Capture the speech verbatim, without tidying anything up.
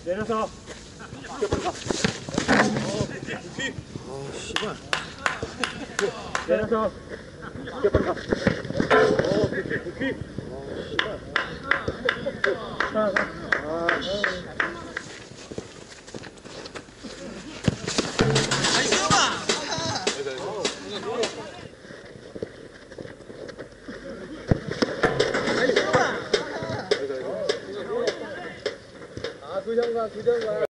내려서. 아, 씨발. 내려서. 어, 오케이, 오케이. 아, 씨발. 아, 아, 그 장관, 그 장관.